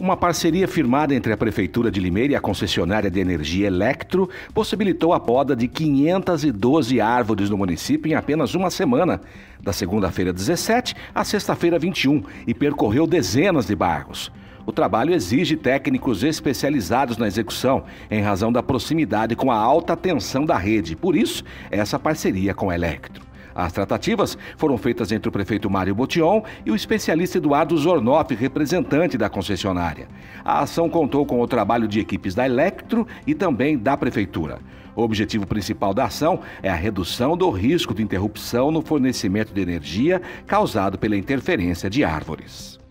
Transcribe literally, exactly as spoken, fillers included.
Uma parceria firmada entre a Prefeitura de Limeira e a concessionária de energia Electro possibilitou a poda de quinhentas e doze árvores no município em apenas uma semana, da segunda-feira dezessete à sexta-feira vinte e um, e percorreu dezenas de bairros. O trabalho exige técnicos especializados na execução, em razão da proximidade com a alta tensão da rede. Por isso, essa parceria com a Electro. As tratativas foram feitas entre o prefeito Mário Botion e o especialista Eduardo Zornoff, representante da concessionária. A ação contou com o trabalho de equipes da Electro e também da prefeitura. O objetivo principal da ação é a redução do risco de interrupção no fornecimento de energia causado pela interferência de árvores.